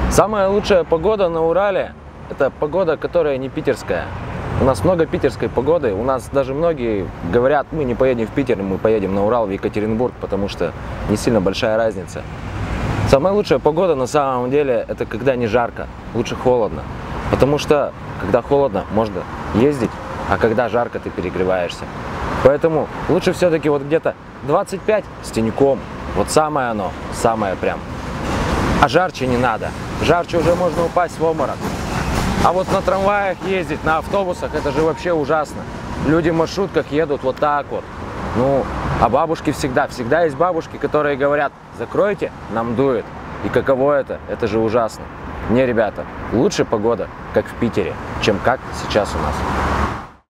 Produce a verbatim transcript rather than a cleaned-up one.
Самая лучшая погода на Урале – это погода, которая не питерская. У нас много питерской погоды, у нас даже многие говорят, мы не поедем в Питер, мы поедем на Урал, в Екатеринбург, потому что не сильно большая разница. Самая лучшая погода на самом деле – это когда не жарко, лучше холодно. Потому что, когда холодно, можно ездить, а когда жарко, ты перегреваешься. Поэтому лучше все-таки вот где-то двадцать пять с теньком, вот самое оно, самое прям. А жарче не надо, жарче уже можно упасть в обморок. А вот на трамваях ездить, на автобусах, это же вообще ужасно. Люди в маршрутках едут вот так вот. Ну, а бабушки всегда, всегда есть бабушки, которые говорят: закройте, нам дует. И каково это? Это же ужасно. Не, ребята, лучше погода, как в Питере, чем как сейчас у нас.